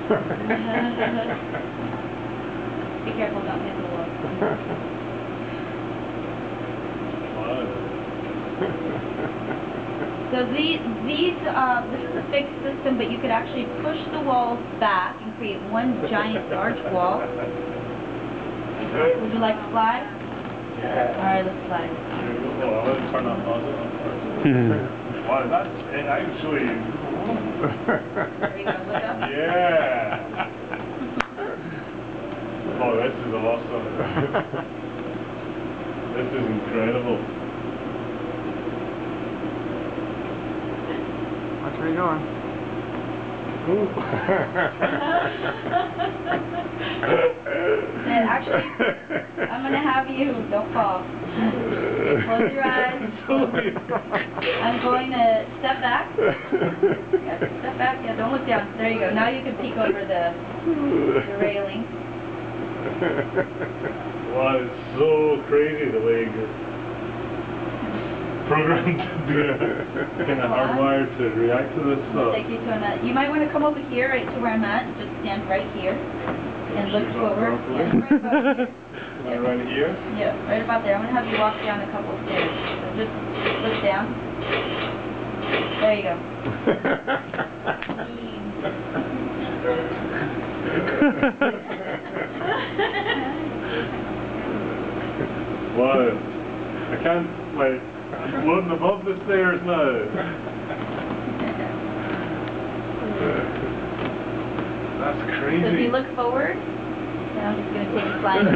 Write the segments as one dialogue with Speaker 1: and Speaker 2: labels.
Speaker 1: Be careful, don't hit the wall. So this is a fixed system, but you could actually push the walls back and create one giant arch wall. Would you like to slide?
Speaker 2: Yeah.
Speaker 1: Alright, let's slide.
Speaker 2: Well, let's turn on nozzle on first. Wow, that's it actually.
Speaker 1: There you go, look up.
Speaker 2: Yeah. Oh, this is awesome. This is incredible.
Speaker 3: Watch where you're going.
Speaker 1: And actually, I'm going to have you, don't fall. Close your eyes. I'm going to step back. Yeah, step back. Yeah, don't look down. There you go. Now you can peek over the railing.
Speaker 2: Wow, it's so crazy the way you're programmed to do it. Kind of hardwired to react to this stuff.
Speaker 1: Take you to another. You might want to come over here, right to where I'm at. Just stand right here and look forward. Yeah, right about here.
Speaker 2: Right here?
Speaker 1: Yeah, right about there. I'm going to have you walk down a couple of stairs. So just look down. There you go.
Speaker 2: Wow. I can't, like, I'm floating above the stairs now. That's crazy.
Speaker 1: So if you look forward, now I'm just going to take a slide.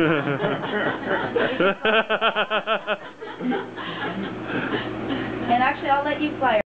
Speaker 1: And actually, I'll let you fly.